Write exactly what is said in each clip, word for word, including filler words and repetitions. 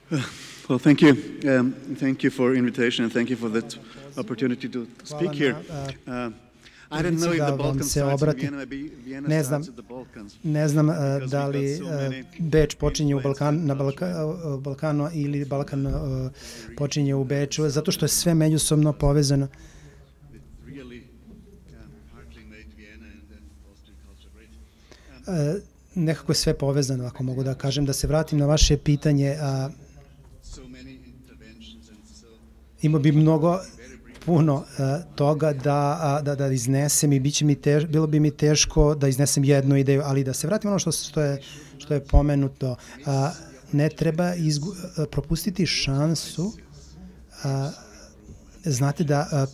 Well, thank you. Um, thank you for invitation and thank you for that opportunity to speak here. Uh, I didn't know if the Balkans starts in Vienna, maybe Vienna starts at the Balkans. Ne znam uh, da li uh, Beč počinje u Balkan, na Balka, uh, Balkanu ili Balkan uh, počinje u Beču, zato što je sve međusobno povezano. Uh, nekako je sve povezano, ako mogu da kažem. Da se vratim na vaše pitanje, uh, ima bi mnogo puno uh, toga da, da, da iznesem i biće mi tež, bilo bi mi teško da iznesem jednu ideju, ali da se vratim ono što, što, je, što je pomenuto. Uh, ne treba izgu, uh, propustiti šansu. Uh, znate da uh,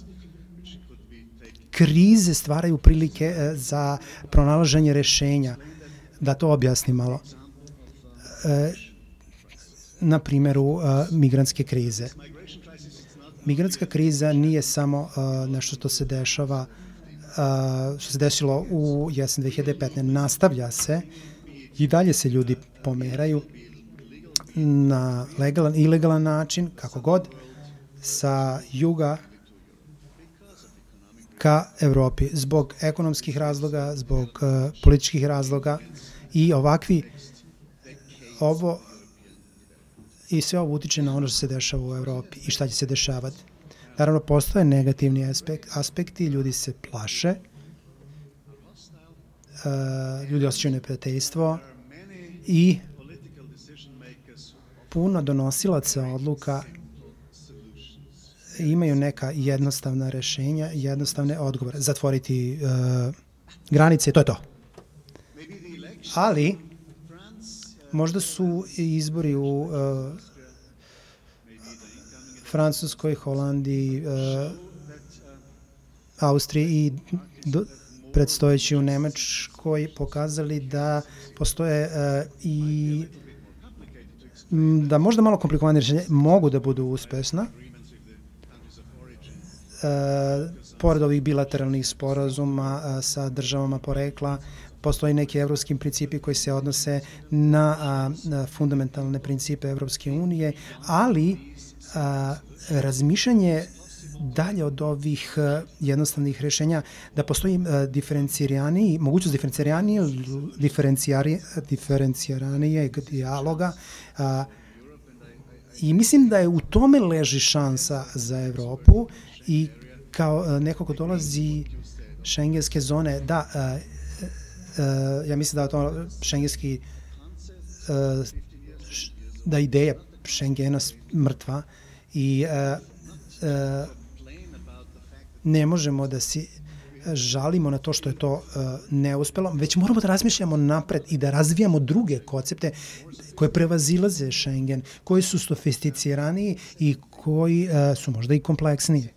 krize stvaraju prilike uh, za pronalaženje rešenja. Da to objasnim malo. Uh, na primjeru uh, migrantske krize. Migrantska kriza nije samo uh, nešto što se dešava, uh, što se desilo u jesen dve hiljade petnaeste. Nastavlja se i dalje se ljudi pomeraju na legalan i ilegalan način, kako god, sa juga ka Evropi. Zbog ekonomskih razloga, zbog uh, političkih razloga i ovakvi, ovo i sve ovo utiče na ono što se dešava u Evropi i šta će se dešavati. Naravno, postoje negativni aspekt, aspekti, ljudi se plaše, uh, ljudi osjećaju neprijateljstvo i puno donosilaca odluka imaju neka jednostavna rešenja, jednostavne odgovore. Zatvoriti uh, granice, to je to. Ali možda su izbori u uh, Francuskoj, Holandiji, uh, Austriji i do, predstojeći u Nemačkoj pokazali da postoje uh, i m, da možda malo komplikovane rešenje mogu da budu uspešna. Uh, pored ovih bilateralnih sporazuma uh, sa državama porekla, postoji neki evropski principi koji se odnose na, a, na fundamentalne principe Evropske unije, ali a, razmišljanje dalje od ovih a, jednostavnih rešenja, da postoji diferenciraniji, mogućnost diferenciranije, diferenciranijeg dijaloga a, i mislim da je u tome leži šansa za Evropu i kao a, neko ko dolazi šengenske zone, da, a, Uh, ja mislim da je to šengenski, uh, da ideja Šengena mrtva i uh, uh, ne možemo da si žalimo na to što je to uh, neuspelo, već moramo da razmišljamo napred i da razvijamo druge koncepte koje prevazilaze Šengen, koji su sofisticiraniji i koji uh, su možda i kompleksniji.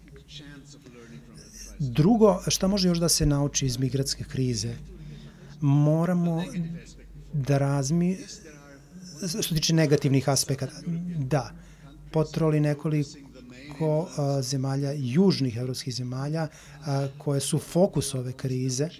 Drugo, šta može još da se nauči iz migrantske krize? Moramo da razmi, što tiče negativnih aspekata, da, potroli nekoliko a, zemalja, južnih evropskih zemalja, a, koje su fokus ove krize.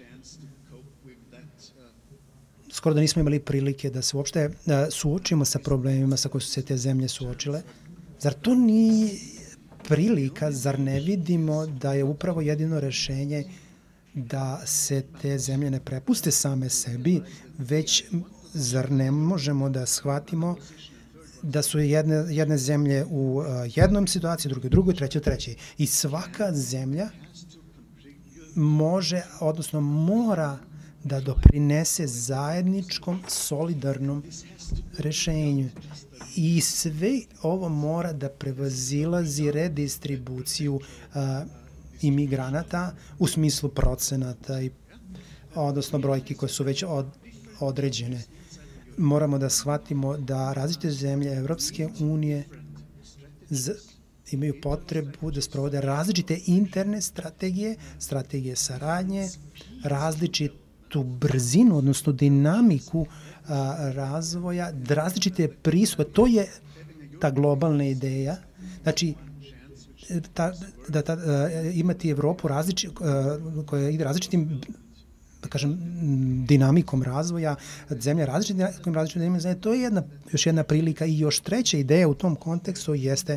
Skoro da nismo imali prilike da se uopšte a, suočimo sa problemima sa kojima su se te zemlje suočile. Zar to nije prilika, zar ne vidimo da je upravo jedino rešenje da se te zemlje ne prepuste same sebi, već zar ne možemo da shvatimo da su jedne, jedne zemlje u uh, jednom situaciji, druge drugoj, trećoj, trećoj. I svaka zemlja može, odnosno mora da doprinese zajedničkom, solidarnom rešenju. I sve ovo mora da prevazilazi redistribuciju uh, imigranata u smislu procenata i odnosno brojki koje su već od, određene. Moramo da shvatimo da različite zemlje Evropske unije z, imaju potrebu da sprovode različite interne strategije, strategije saradnje, različitu brzinu, odnosno dinamiku a, razvoja, različite pristupe. To je ta globalna ideja. Znači, Ta, da, ta, uh, imati Evropu različi, uh, koja ide različitim kažem, dinamikom razvoja zemlje, različitim različitim dinamikom zemlje. To je jedna, još jedna prilika i još treća ideja u tom kontekstu jeste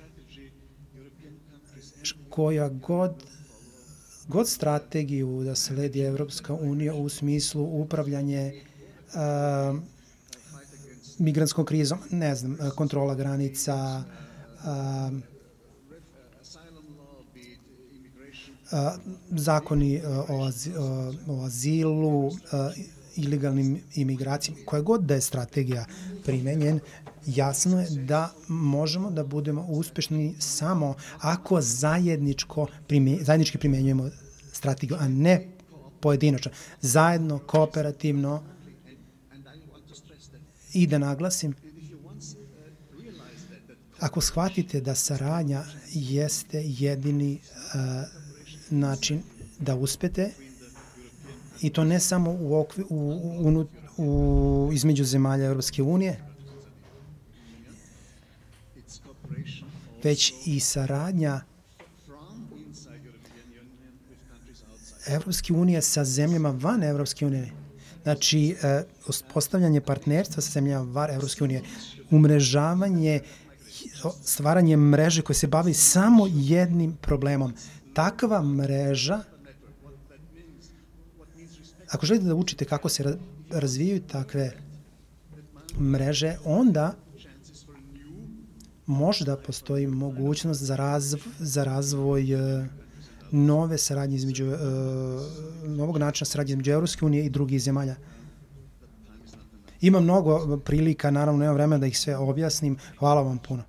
koja god god strategiju da sledi Evropska unija u smislu upravljanje uh, migrantskom krizom, ne znam, kontrola granica, uh, uh, zakoni uh, o, azi, uh, o azilu, uh, ilegalnim imigracijama, koja god da je strategija primenjen, jasno je da možemo da budemo uspešni samo ako zajedničko primje, zajednički primenjujemo strategiju, a ne pojedinačno. Zajedno, kooperativno. I da naglasim, ako shvatite da saradnja jeste jedini uh, način da uspete, i to ne samo u okvi, u, u, u, između zemalja Europske unije, već i saradnja Evropske unije sa zemljama van Evropske unije. Znači, postavljanje partnerstva sa zemljama van Evropske unije, umrežavanje, stvaranje mreže koje se bavi samo jednim problemom. Takva mreža, ako želite da učite kako se razvijaju takve mreže, onda možda postoji mogućnost za, razv, za razvoj uh, nove saradnje između, uh, novog načina saradnje između Evropske unije i drugih zemalja. Ima mnogo prilika, naravno nema vremena da ih sve objasnim. Hvala vam puno.